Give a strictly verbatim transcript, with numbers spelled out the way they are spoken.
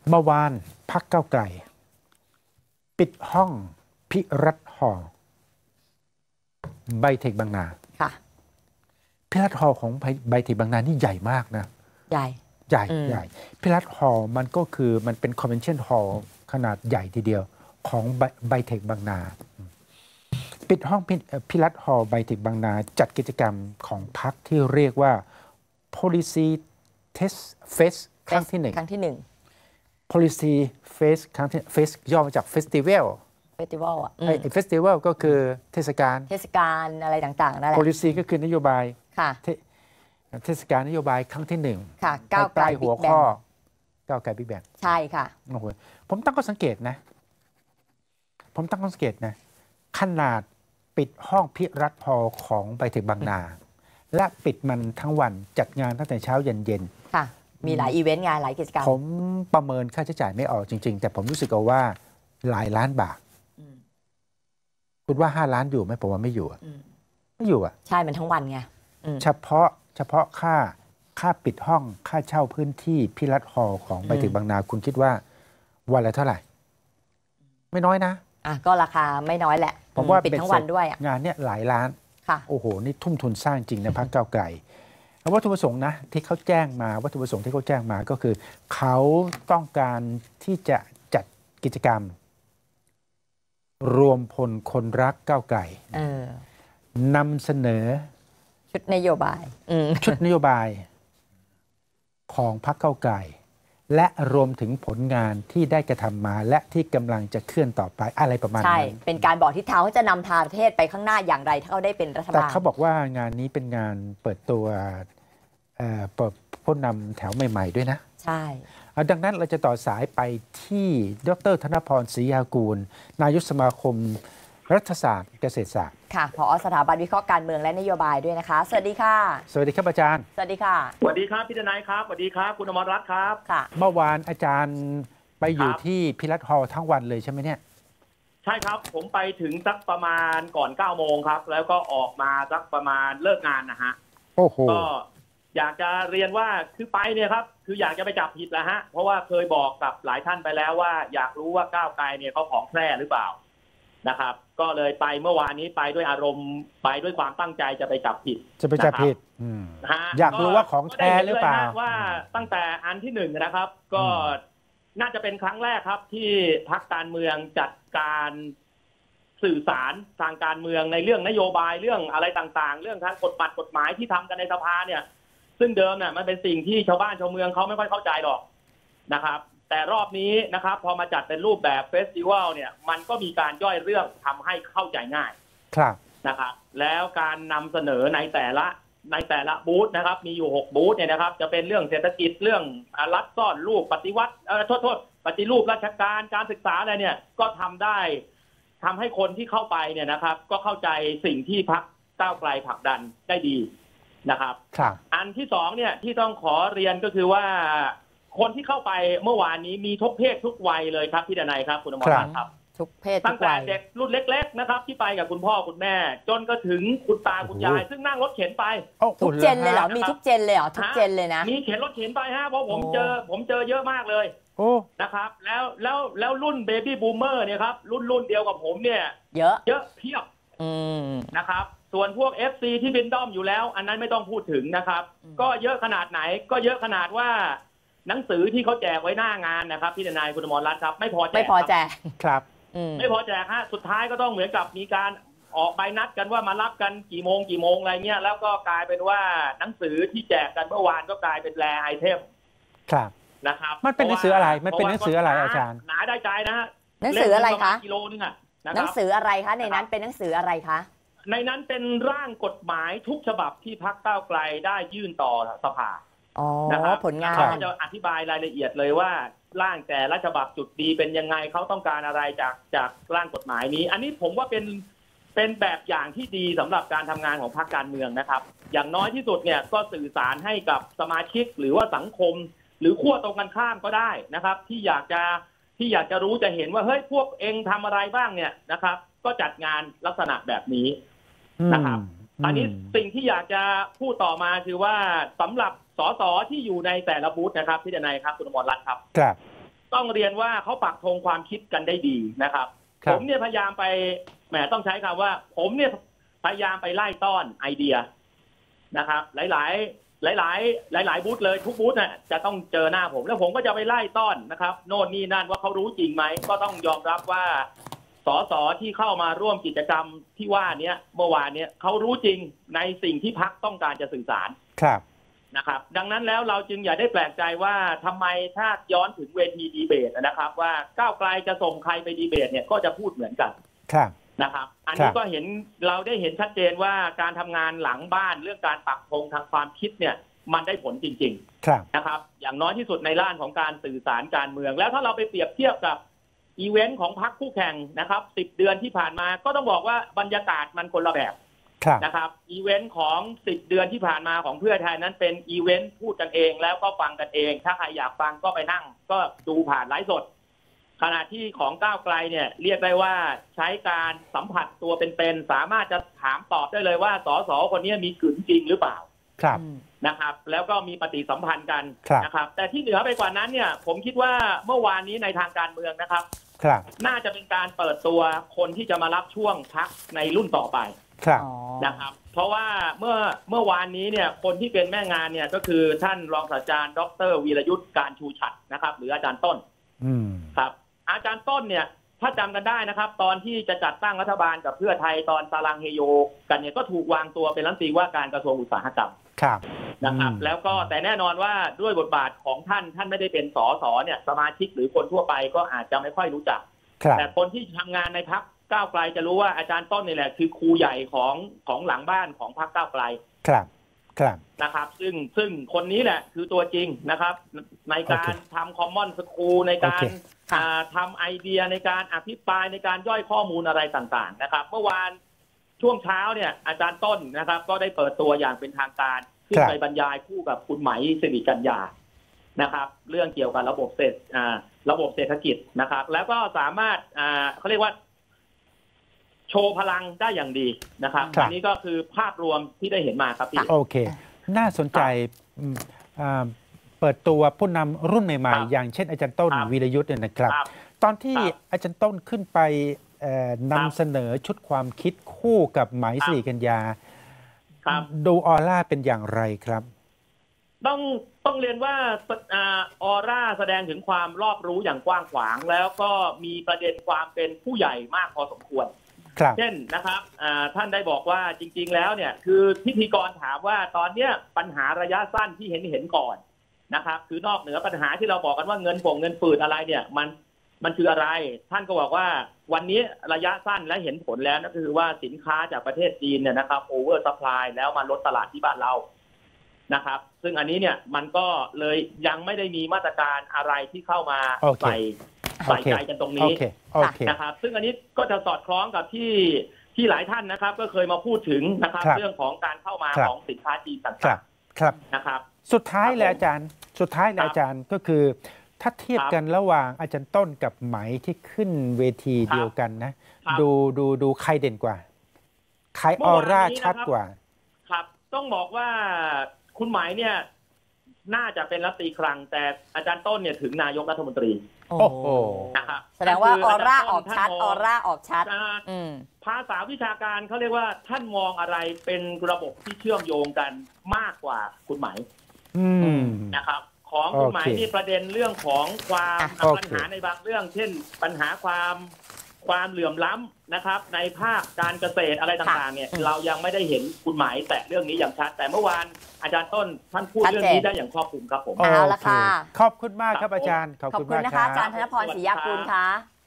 เมื่อวานพรรคก้าวไกลปิดห้องพิรัตน์ฮอลล์ไบเทคบางนาค่ะพิรัตน์ฮอลล์ของไบเทคบางนานี่ใหญ่มากนะใหญ่ใหญ่ใหญ่พิรัตน์ฮอลล์มันก็คือมันเป็นคอนเวนชั่นฮอลล์ขนาดใหญ่ทีเดียวของไบเทคบางนาปิดห้องพิรัตน์ฮอลล์ไบเทคบางนาจัดกิจกรรมของพรรคที่เรียกว่า policy test face ครั้งที่หนึ่งครั้งที่หนึ่ง policy face ครั้งที่ face ย่อมาจาก festival festival อ่ะไอ้ festival ก็คือเทศกาลเทศกาลอะไรต่างๆนั่นแหละ policy ก็คือนโยบายค่ะเทศกาลนโยบายครั้งที่หนึ่งค่ะก้าวไกลหัวข้อก้าวไกลบิ๊กแบงใช่ค่ะโอ้โหผมตั้งข้อสังเกตนะผมตั้งข้อสังเกตนะขนาดปิดห้องพิรัตน์ฮอลล์ของไบเทคบางนาและปิดมันทั้งวันจัดงานตั้งแต่เช้าเย็นเย็นค่ะมีหลายอีเวนต์งานหลายกิจกรรมผมประเมินค่าใช้จ่ายไม่ออกจริงๆแต่ผมรู้สึกว่าหลายล้านบาทคุณว่าห้าล้านอยู่ไหมผมว่าไม่อยู่ไม่อยู่อ่ะใช่มันทั้งวันไงเฉพาะเฉพาะค่าค่าปิดห้องค่าเช่าพื้นที่พิรัตน์ฮอลล์ของไบเทคบางนาคุณคิดว่าวันละเท่าไหร่ไม่น้อยนะอ่ะก็ราคาไม่น้อยแหละผมว่าปิดทั้งวันด้วยงานเนี้ยหลายล้านค่ะโอ้โหนี่ทุ่มทุนสร้างจริงนะพรรคก้าวไกลวัตถุประสงค์นะที่เขาแจ้งมาวัตถุประสงค์ที่เขาแจ้งมาก็คือเขาต้องการที่จะจัดกิจกรรมรวมพลคนรักก้าวไกลนำเสนอชุดนโยบายชุดนโยบายของพรรคก้าวไกลและรวมถึงผลงานที่ได้กระทำมาและที่กำลังจะเคลื่อนต่อไปอะไรประมาณนั้นใช่เป็นการบอกทิศทางว่าจะนำทางประเทศไปข้างหน้าอย่างไรถ้าเขาได้เป็นรัฐบาลแต่เขาบอกว่างานนี้เป็นงานเปิดตัวเปิดผู้นำแถวใหม่ๆด้วยนะใช่ดังนั้นเราจะต่อสายไปที่ดร.ธนพร ศรียากูลนายกสมาคมรัฐศาสตร์เกษตรศาสตร์ค่ะผอ.สถาบันวิเคราะห์การเมืองและนโยบายด้วยนะคะสวัสดีค่ะสวัสดีครับอาจารย์สวัสดีค่ะสวัสดีครับพี่ทนายครับสวัสดีครับคุณอมรรัตน์ครับค่ะเมื่อวานอาจารย์ไปอยู่ที่พิรัตน์ฮอลล์ทั้งวันเลยใช่ไหมเนี่ยใช่ครับผมไปถึงสักประมาณก่อนเก้าโมงครับแล้วก็ออกมาสักประมาณเลิกงานนะฮะโอ้โหก็อยากจะเรียนว่าคือไปเนี่ยครับคืออยากจะไปจับผิดแล้วฮะเพราะว่าเคยบอกกับหลายท่านไปแล้วว่าอยากรู้ว่าก้าวไกลเนี่ยเขาของแท้หรือเปล่านะครับก็เลยไปเมื่อวานนี้ไปด้วยอารมณ์ไปด้วยความตั้งใจจะไปจับผิดจะไปจับผิดอยากรู้ว่าของแท้หรือเปล่าว่าตั้งแต่อันที่หนึ่งนะครับก็น่าจะเป็นครั้งแรกครับที่พรรคการเมืองจัดการสื่อสารทางการเมืองในเรื่องนโยบายเรื่องอะไรต่างๆเรื่องทางกฎบัตรกฎหมายที่ทำกันในสภาเนี่ยซึ่งเดิมเนี่ยมันเป็นสิ่งที่ชาวบ้านชาวเมืองเขาไม่ค่อยเข้าใจหรอกนะครับแต่รอบนี้นะครับพอมาจัดเป็นรูปแบบเฟสติวัลเนี่ยมันก็มีการย่อยเรื่องทำให้เข้าใจง่ายครับนะครับแล้วการนำเสนอในแต่ละในแต่ละบูธนะครับมีอยู่หกบูธเนี่ยนะครับจะเป็นเรื่องเศรษฐกิจเรื่องรัฐซ่อนลูกปฏิวัติเอ่อโทษโทษปฏิรูปราชการการศึกษาอะไรเนี่ยก็ทำได้ทำให้คนที่เข้าไปเนี่ยนะครับก็เข้าใจสิ่งที่พรรคก้าวไกลผลักดันได้ดีนะครับอันที่สองเนี่ยที่ต้องขอเรียนก็คือว่าคนที่เข้าไปเมื่อวานนี้มีทุกเพศทุกวัยเลยครับพี่ดนัยครับคุณอมรรัตน์ครับทุกเพศตั้งแต่เด็กรุ่นเล็กๆนะครับที่ไปกับคุณพ่อคุณแม่จนก็ถึงคุณตาคุณยายซึ่งนั่งรถเข็นไปทุกเจนเลยเหรอมีทุกเจนเลยเหรอทุกเจนเลยนะมีเข็นรถเข็นไปฮะเพราะผมเจอผมเจอเยอะมากเลยนะครับแล้วแล้วแล้วรุ่นเบบี้บูมเมอร์เนี่ยครับรุ่นรุ่นเดียวกับผมเนี่ยเยอะเยอะเพียบนะครับส่วนพวก เอฟ ซี ที่บินด้อมอยู่แล้วอันนั้นไม่ต้องพูดถึงนะครับก็เยอะขนาดไหนก็เยอะขนาดว่าหนังสือที่เขาแจกไว้หน้างานนะครับพี่ทนายคุณอมรรัตน์ครับไม่พอแจกไม่พอแจกครับไม่พอแจกฮะสุดท้ายก็ต้องเหมือนกับมีการออกใบนัดกันว่ามารับกันกี่โมงกี่โมงอะไรเงี้ยแล้วก็กลายเป็นว่าหนังสือที่แจกกันเมื่อวานก็กลายเป็นแรไอเทมครับนะครับมันเป็นหนังสืออะไรมันเป็นหนังสืออะไรอาจารย์หนาได้ใจนะฮะหนังสืออะไรคะกิโลนึงอะหนังสืออะไรคะในนั้นเป็นหนังสืออะไรคะในนั้นเป็นร่างกฎหมายทุกฉบับที่พรรคก้าวไกลได้ยื่นต่อสภานะครับผลงานเขาจะอธิบายรายละเอียดเลยว่าร่างแต่ละฉบับจุดดีเป็นยังไงเขาต้องการอะไรจากจากร่างกฎหมายนี้อันนี้ผมว่าเป็นเป็นแบบอย่างที่ดีสำหรับการทำงานของพรรคการเมืองนะครับอย่างน้อยที่สุดเนี่ยก็สื่อสารให้กับสมาชิกหรือว่าสังคมหรือขั้วตรงกันข้ามก็ได้นะครับที่อยากจะที่อยากจะรู้จะเห็นว่าเฮ้ยพวกเองทำอะไรบ้างเนี่ยนะครับก็จัดงานลักษณะแบบนี้นะครับอันนี้สิ่งที่อยากจะพูดต่อมาคือว่าสำหรับสสที่อยู่ในแต่ละบูธนะครับพี่ดนัยครับคุณอมรรัตน์ครับครับต้องเรียนว่าเขาปักธงความคิดกันได้ดีนะครับผมเนี่ยพยายามไปแหมต้องใช้คำว่าผมเนี่ยพยายามไปไล่ต้อนไอเดียนะครับหลายๆหลายๆหลายๆบูธเลยทุกบูธน่ะจะต้องเจอหน้าผมแล้วผมก็จะไปไล่ต้อนนะครับโน่นนี่นั่นว่าเขารู้จริงไหมก็ต้องยอมรับว่าสสที่เข้ามาร่วมกิจกรรมที่ว่านี้เมื่อวานเนี้ยเขารู้จริงในสิ่งที่พรรคต้องการจะสื่อสารครับนะครับดังนั้นแล้วเราจึงอย่าได้แปลกใจว่าทำไมถ้าย้อนถึงเวทีดีเบตนะครับว่าก้าวไกลจะส่งใครไปดีเบตเนี่ยก็จะพูดเหมือนกันครับนะครับอันนี้ก็เห็นเราได้เห็นชัดเจนว่าการทำงานหลังบ้านเรื่องการปักธงทางความคิดเนี่ยมันได้ผลจริงๆนะครับอย่างน้อยที่สุดในด้านของการสื่อสารการเมืองแล้วถ้าเราไปเปรียบเทียบกับอีเวนต์ของพรรคคู่แข่งนะครับสิบเดือนที่ผ่านมาก็ต้องบอกว่าบรรยากาศมันคนละแบบนะครับอีเวนต์ของสิบเดือนที่ผ่านมาของเพื่อไทยนั้นเป็นอีเวนต์พูดกันเองแล้วก็ฟังกันเองถ้าใครอยากฟังก็ไปนั่งก็ดูผ่านไลฟ์สดขณะที่ของก้าวไกลเนี่ยเรียกได้ว่าใช้การสัมผัสตัวเป็นๆสามารถจะถามตอบได้เลยว่าสสคนนี้มีกึ่งจริงหรือเปล่าครับนะครับแล้วก็มีปฏิสัมพันธ์กันนะครับแต่ที่เหนือไปกว่านั้นเนี่ยผมคิดว่าเมื่อวานนี้ในทางการเมืองนะครับน่าจะเป็นการเปิดตัวคนที่จะมารับช่วงพักในรุ่นต่อไปนะครับเพราะว่าเมื่อเมื่อวานนี้เนี่ยคนที่เป็นแม่งานเนี่ยก็คือท่านรองศาสตราจารย์ดร.วีรยุทธ์การชูฉัตรนะครับหรืออาจารย์ต้นครับอาจารย์ต้นเนี่ยถ้าจำกันได้นะครับตอนที่จะจัดตั้งรัฐบาลกับเพื่อไทยตอนซาลังเฮโยกันเนี่ยก็ถูกวางตัวเป็นรัฐมนตรีว่าการกระทรวงอุตสาหกรรมนะครับแล้วก็แต่แน่นอนว่าด้วยบทบาทของท่านท่านไม่ได้เป็นสสเนี่ยสมาชิกหรือคนทั่วไปก็อาจจะไม่ค่อยรู้จักแต่คนที่ทำงานในพรรคก้าวไกลจะรู้ว่าอาจารย์ต้นนี่แหละคือครูใหญ่ของของหลังบ้านของพรรคก้าวไกลครับครับนะครับซึ่งซึ่งคนนี้แหละคือตัวจริงนะครับในการทำคอมมอนสคูลในการทำไอเดียในการอภิปรายในการย่อยข้อมูลอะไรต่างๆนะครับเมื่อวานช่วงเช้าเนี่ยอาจารย์ต้นนะครับก็ได้เปิดตัวอย่างเป็นทางการขึ้นไปบรรยายคู่กับคุณไหมสิริกัญญานะครับเรื่องเกี่ยวกับระบบเศรษฐระบบเศรษฐกิจนะครับแล้วก็สามารถเขาเรียกว่าโชว์พลังได้อย่างดีนะครับอันนี้ก็คือภาพรวมที่ได้เห็นมาครับพี่โอเคน่าสนใจเปิดตัวผู้นำรุ่นใหม่ๆอย่างเช่นอาจารย์ต้นวีรยุทธ์เนี่ยนะครับตอนที่อาจารย์ต้นขึ้นไปนำเสนอชุดความคิดคู่กับไหมสิริกัญญาดูออร่าเป็นอย่างไรครับต้องต้องเรียนว่าออร่าแสดงถึงความรอบรู้อย่างกว้างขวางแล้วก็มีประเด็นความเป็นผู้ใหญ่มากพอสมควรเช่นนะครับท่านได้บอกว่าจริงๆแล้วเนี่ยคือพิธีกรถามว่าตอนเนี้ยปัญหาระยะสั้นที่เห็นเห็นก่อนนะครับคือนอกเหนือปัญหาที่เราบอกกันว่าเงินป่งเงินฝืดอะไรเนี่ยมันมันคืออะไรท่านก็บอกว่าวันนี้ระยะสั้นและเห็นผลแล้วนั่นคือว่าสินค้าจากประเทศจีนเนี่ยนะครับโอเวอร์ซัพพลายแล้วมาลดตลาดที่บ้านเรานะครับซึ่งอันนี้เนี่ยมันก็เลยยังไม่ได้มีมาตรการอะไรที่เข้ามาใส่ใส่ใจกันตรงนี้นะครับซึ่งอันนี้ก็จะสอดคล้องกับที่ที่หลายท่านนะครับก็เคยมาพูดถึงนะครับเรื่องของการเข้ามาของสินค้าจีนต่างๆนะครับสุดท้ายแล้วอาจารย์สุดท้ายแล้วอาจารย์ก็คือถ้าเทียบกันระหว่างอาจารย์ต้นกับไหมที่ขึ้นเวทีเดียวกันนะดูดูดูใครเด่นกว่าใครออร่าชัดกว่าครับต้องบอกว่าคุณไหมเนี่ยน่าจะเป็นรัฐมนตรีคลังแต่อาจารย์ต้นเนี่ยถึงนายกรัฐมนตรีโอ้โหนะครับแสดงว่าออร่าออกชัดออร่าออกชัดภาษาวิชาการเขาเรียกว่าท่านมองอะไรเป็นระบบที่เชื่อมโยงกันมากกว่าคุณไหมนะครับของคุณไหมนี่ประเด็นเรื่องของความปัญหาในบางเรื่องเช่นปัญหาความความเหลื่อมล้ำนะครับในภาคการเกษตรอะไรต่างๆเนี่ยเรายังไม่ได้เห็นคุณไหมแตะเรื่องนี้อย่างชัดแต่เมื่อวานอาจารย์ต้นท่านพูดเรื่องนี้ได้อย่างครอบคลุมครับผมเอาละค่ะขอบคุณมากครับอาจารย์ขอบคุณนะคะอาจารย์ธนพร ศรียากูลค่ะ